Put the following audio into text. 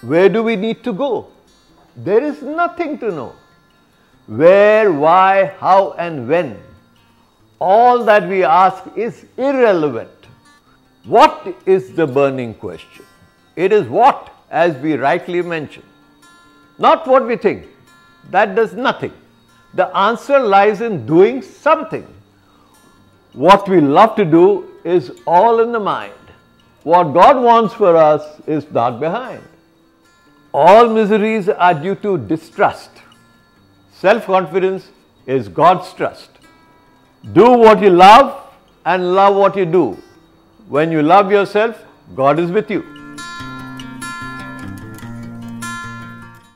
Where do we need to go? There is nothing to know. Where, why, how and when. All that we ask is irrelevant. What is the burning question? It is what, as we rightly mentioned. Not what we think. That does nothing. The answer lies in doing something. What we love to do is all in the mind. What God wants for us is not behind. All miseries are due to distrust. Self-confidence is God's trust. Do what you love and love what you do. When you love yourself, God is with you.